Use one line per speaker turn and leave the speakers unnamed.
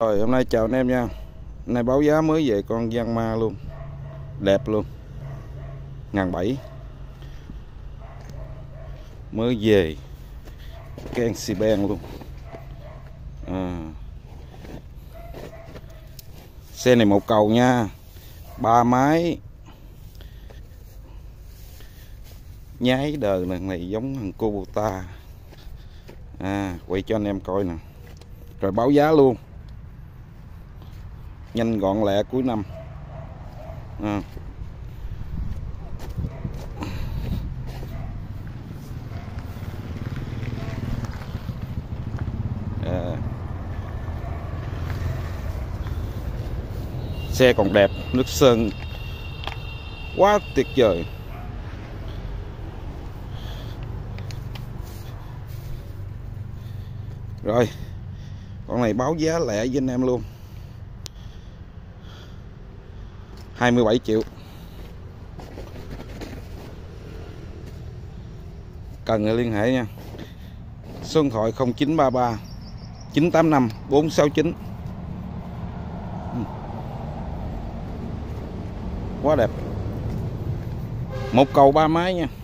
Rồi hôm nay chào anh em nha. Hôm nay báo giá mới về con Giang Ma luôn. Đẹp luôn. 1.700. Mới về. Can xì ben luôn. Xe này một cầu nha. 3 máy. Nháy đời này giống thằng Kubota. Quay cho anh em coi nè. Rồi báo giá luôn. Nhanh gọn lẹ cuối năm. Xe còn đẹp, nước sơn quá tuyệt vời. Rồi con này báo giá lẻ với anh em luôn, 27 triệu. Cần thì liên hệ nha. Số điện thoại 0933 985 469. Quá đẹp. Một cầu 3 máy nha.